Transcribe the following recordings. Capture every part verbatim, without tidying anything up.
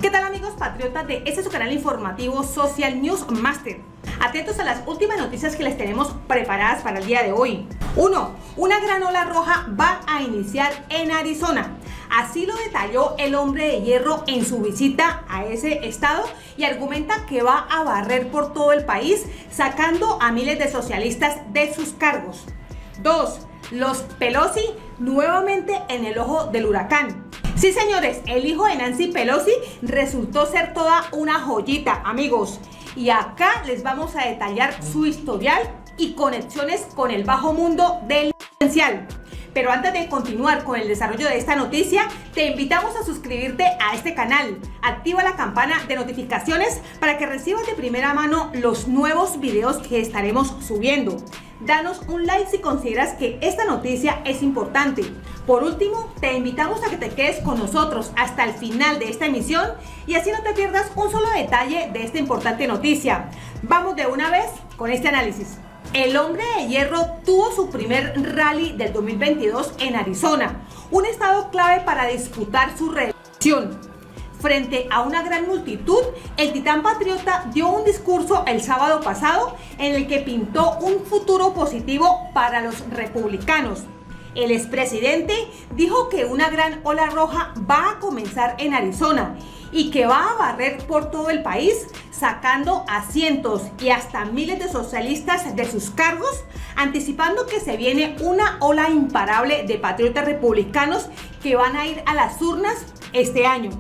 ¿Qué tal, amigos patriotas de este su canal informativo Social News Master? Atentos a las últimas noticias que les tenemos preparadas para el día de hoy. uno. Una gran ola roja va a iniciar en Arizona. Así lo detalló el hombre de hierro en su visita a ese estado y argumenta que va a barrer por todo el país, sacando a miles de socialistas de sus cargos. dos. Los Pelosi nuevamente en el ojo del huracán. Sí, señores, el hijo de Nancy Pelosi resultó ser toda una joyita, amigos. Y acá les vamos a detallar su historial y conexiones con el bajo mundo del delincuencial. Pero antes de continuar con el desarrollo de esta noticia, te invitamos a suscribirte a este canal. Activa la campana de notificaciones para que recibas de primera mano los nuevos videos que estaremos subiendo. Danos un like si consideras que esta noticia es importante. Por último, te invitamos a que te quedes con nosotros hasta el final de esta emisión y así no te pierdas un solo detalle de esta importante noticia. Vamos de una vez con este análisis. El hombre de hierro tuvo su primer rally del dos mil veintidós en Arizona, un estado clave para disputar su reelección. Frente a una gran multitud, el titán patriota dio un discurso el sábado pasado en el que pintó un futuro positivo para los republicanos. El expresidente dijo que una gran ola roja va a comenzar en Arizona y que va a barrer por todo el país, sacando a cientos y hasta miles de socialistas de sus cargos, anticipando que se viene una ola imparable de patriotas republicanos que van a ir a las urnas este año.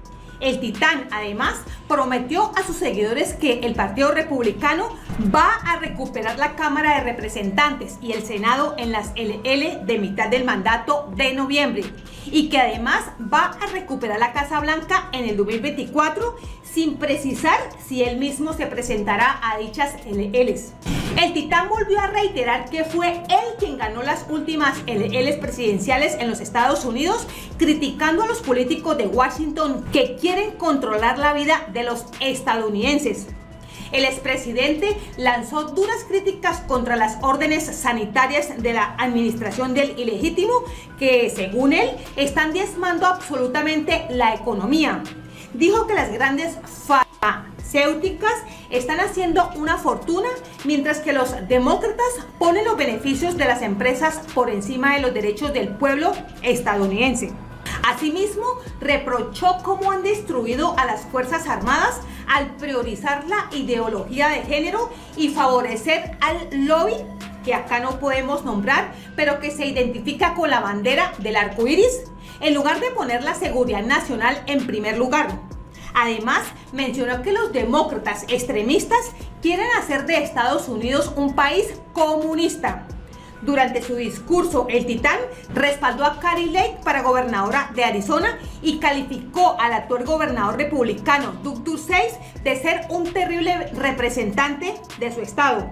El titán además prometió a sus seguidores que el Partido Republicano va a recuperar la Cámara de Representantes y el Senado en las L L de mitad del mandato de noviembre y que además va a recuperar la Casa Blanca en el dos mil veinticuatro, sin precisar si él mismo se presentará a dichas L Ls. El titán volvió a reiterar que fue él quien ganó las últimas L Ls presidenciales en los Estados Unidos, criticando a los políticos de Washington que quieren controlar la vida de los estadounidenses. El expresidente lanzó duras críticas contra las órdenes sanitarias de la administración del ilegítimo que, según él, están diezmando absolutamente la economía. Dijo que las grandes farmacéuticas están haciendo una fortuna, mientras que los demócratas ponen los beneficios de las empresas por encima de los derechos del pueblo estadounidense. Asimismo, reprochó cómo han destruido a las Fuerzas Armadas al priorizar la ideología de género y favorecer al lobby, que acá no podemos nombrar, pero que se identifica con la bandera del arco iris, en lugar de poner la seguridad nacional en primer lugar. Además, mencionó que los demócratas extremistas quieren hacer de Estados Unidos un país comunista. Durante su discurso, el titán respaldó a Kari Lake para gobernadora de Arizona y calificó al actual gobernador republicano Doug Ducey de ser un terrible representante de su estado.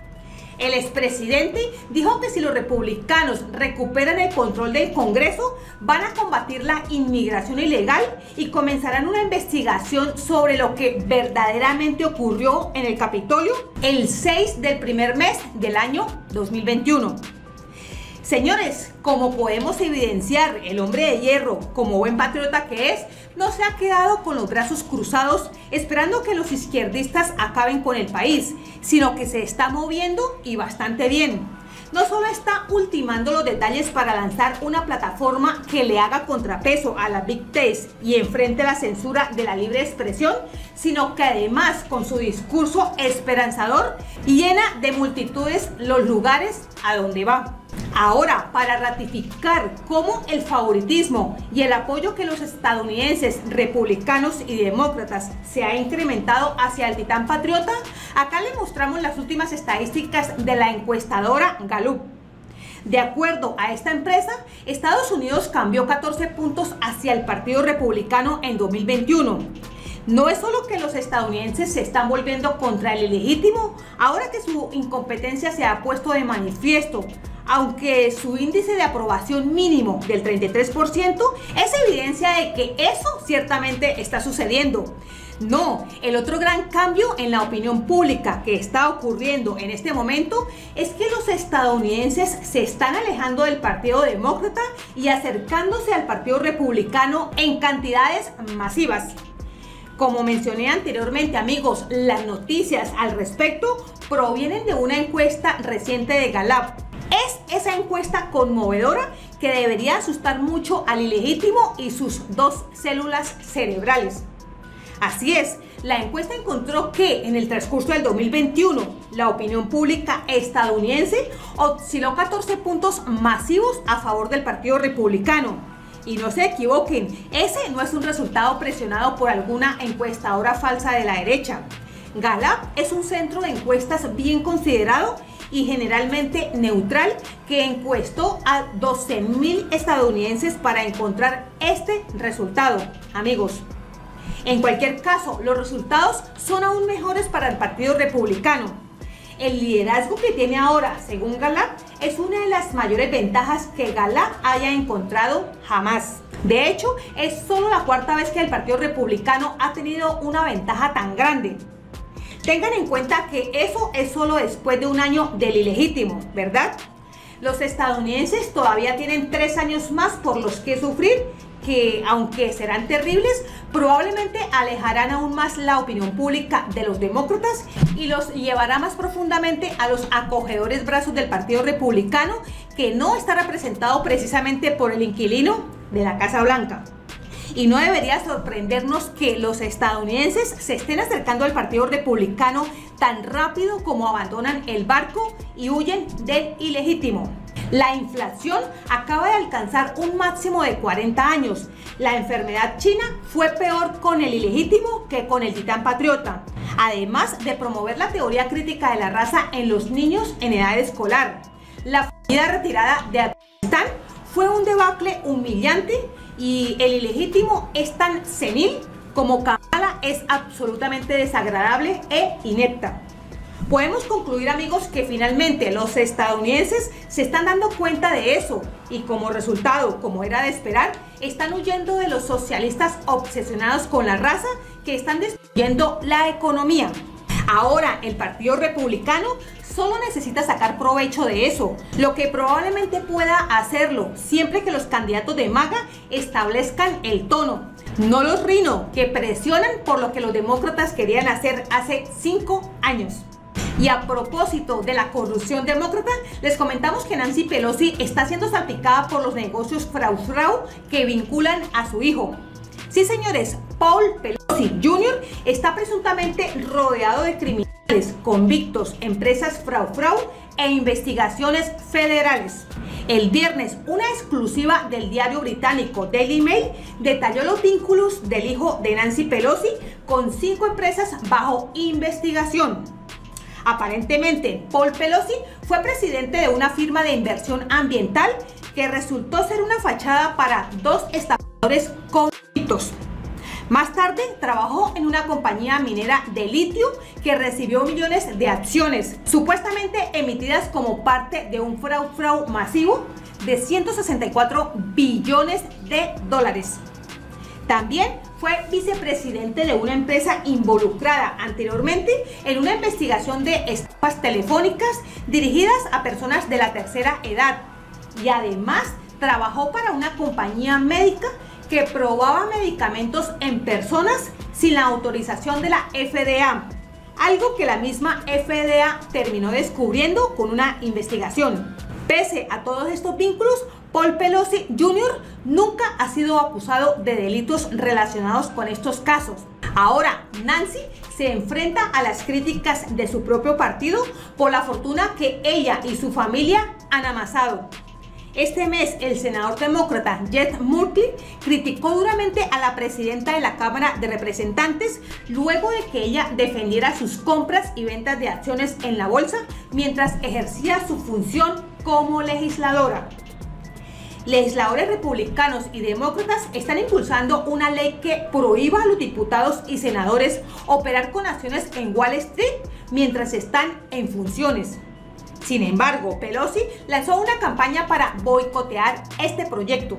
El expresidente dijo que si los republicanos recuperan el control del Congreso, van a combatir la inmigración ilegal y comenzarán una investigación sobre lo que verdaderamente ocurrió en el Capitolio el seis del primer mes del año dos mil veintiuno. Señores, como podemos evidenciar, el hombre de hierro, como buen patriota que es, no se ha quedado con los brazos cruzados esperando que los izquierdistas acaben con el país, sino que se está moviendo y bastante bien. No solo está ultimando los detalles para lanzar una plataforma que le haga contrapeso a la Big Tech y enfrente la censura de la libre expresión, sino que además con su discurso esperanzador llena de multitudes los lugares a donde va. Ahora, para ratificar cómo el favoritismo y el apoyo que los estadounidenses republicanos y demócratas se ha incrementado hacia el titán patriota, acá le mostramos las últimas estadísticas de la encuestadora Gallup. De acuerdo a esta empresa, Estados Unidos cambió catorce puntos hacia el Partido Republicano en dos mil veintiuno. No es solo que los estadounidenses se están volviendo contra el ilegítimo, ahora que su incompetencia se ha puesto de manifiesto, aunque su índice de aprobación mínimo del treinta y tres por ciento es evidencia de que eso ciertamente está sucediendo. No, el otro gran cambio en la opinión pública que está ocurriendo en este momento es que los estadounidenses se están alejando del Partido Demócrata y acercándose al Partido Republicano en cantidades masivas. Como mencioné anteriormente, amigos, las noticias al respecto provienen de una encuesta reciente de Gallup. Es esa encuesta conmovedora que debería asustar mucho al ilegítimo y sus dos células cerebrales. Así es, la encuesta encontró que en el transcurso del dos mil veintiuno la opinión pública estadounidense osciló catorce puntos masivos a favor del Partido Republicano. Y no se equivoquen, ese no es un resultado presionado por alguna encuestadora falsa de la derecha. Gallup es un centro de encuestas bien considerado y generalmente neutral que encuestó a doce mil estadounidenses para encontrar este resultado, amigos. En cualquier caso, los resultados son aún mejores para el Partido Republicano. El liderazgo que tiene ahora, según Gallup, es una de las mayores ventajas que Gallup haya encontrado jamás. De hecho, es solo la cuarta vez que el Partido Republicano ha tenido una ventaja tan grande. Tengan en cuenta que eso es solo después de un año del ilegítimo, ¿verdad? Los estadounidenses todavía tienen tres años más por los que sufrir, que aunque serán terribles, probablemente alejarán aún más la opinión pública de los demócratas y los llevará más profundamente a los acogedores brazos del Partido Republicano, que no está representado precisamente por el inquilino de la Casa Blanca. Y no debería sorprendernos que los estadounidenses se estén acercando al Partido Republicano tan rápido como abandonan el barco y huyen del ilegítimo. La inflación acaba de alcanzar un máximo de cuarenta años. La enfermedad china fue peor con el ilegítimo que con el titán patriota, además de promover la teoría crítica de la raza en los niños en edad escolar. La fallida retirada de Afganistán fue un debacle humillante y el ilegítimo es tan senil como Kamala es absolutamente desagradable e inepta. Podemos concluir, amigos, que finalmente los estadounidenses se están dando cuenta de eso y como resultado, como era de esperar, están huyendo de los socialistas obsesionados con la raza que están destruyendo la economía. Ahora el Partido Republicano solo necesita sacar provecho de eso, lo que probablemente pueda hacerlo siempre que los candidatos de MAGA establezcan el tono, no los Rhino, que presionan por lo que los demócratas querían hacer hace cinco años. Y a propósito de la corrupción demócrata, les comentamos que Nancy Pelosi está siendo salpicada por los negocios frau-frau que vinculan a su hijo. Sí, señores, Paul Pelosi junior está presuntamente rodeado de criminales, convictos, empresas frau-frau e investigaciones federales. El viernes, una exclusiva del diario británico Daily Mail detalló los vínculos del hijo de Nancy Pelosi con cinco empresas bajo investigación. Aparentemente, Paul Pelosi fue presidente de una firma de inversión ambiental que resultó ser una fachada para dos estafadores convictos. Más tarde, trabajó en una compañía minera de litio que recibió millones de acciones, supuestamente emitidas como parte de un frau-frau masivo de ciento sesenta y cuatro billones de dólares. También fue vicepresidente de una empresa involucrada anteriormente en una investigación de estafas telefónicas dirigidas a personas de la tercera edad y además trabajó para una compañía médica que probaba medicamentos en personas sin la autorización de la F D A, algo que la misma F D A terminó descubriendo con una investigación. Pese a todos estos vínculos, Paul Pelosi junior nunca ha sido acusado de delitos relacionados con estos casos. Ahora, Nancy se enfrenta a las críticas de su propio partido por la fortuna que ella y su familia han amasado. Este mes, el senador demócrata Jeff Merkley criticó duramente a la presidenta de la Cámara de Representantes luego de que ella defendiera sus compras y ventas de acciones en la bolsa mientras ejercía su función como legisladora. Legisladores republicanos y demócratas están impulsando una ley que prohíba a los diputados y senadores operar con acciones en Wall Street mientras están en funciones. Sin embargo, Pelosi lanzó una campaña para boicotear este proyecto.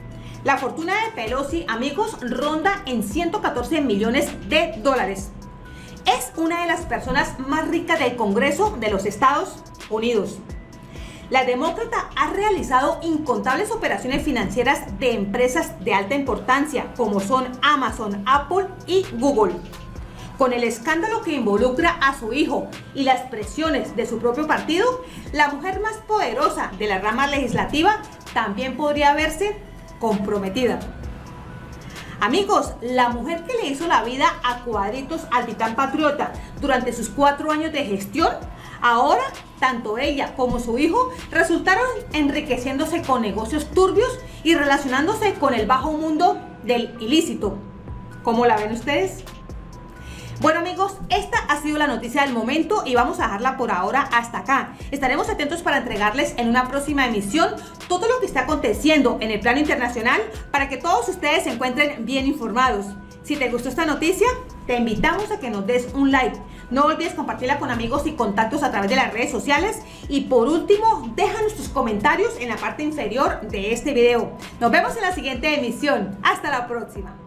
La fortuna de Pelosi, amigos, ronda en ciento catorce millones de dólares. Es una de las personas más ricas del Congreso de los Estados Unidos. La demócrata ha realizado incontables operaciones financieras de empresas de alta importancia como son Amazon, Apple y Google. Con el escándalo que involucra a su hijo y las presiones de su propio partido, la mujer más poderosa de la rama legislativa también podría verse comprometida. Amigos, la mujer que le hizo la vida a cuadritos al titán patriota durante sus cuatro años de gestión, ahora tanto ella como su hijo resultaron enriqueciéndose con negocios turbios y relacionándose con el bajo mundo del ilícito. ¿Cómo la ven ustedes? Bueno amigos, esta ha sido la noticia del momento y vamos a dejarla por ahora hasta acá. Estaremos atentos para entregarles en una próxima emisión todo lo que está aconteciendo en el plano internacional para que todos ustedes se encuentren bien informados. Si te gustó esta noticia, te invitamos a que nos des un like. No olvides compartirla con amigos y contactos a través de las redes sociales. Y por último, déjanos tus comentarios en la parte inferior de este video. Nos vemos en la siguiente emisión. Hasta la próxima.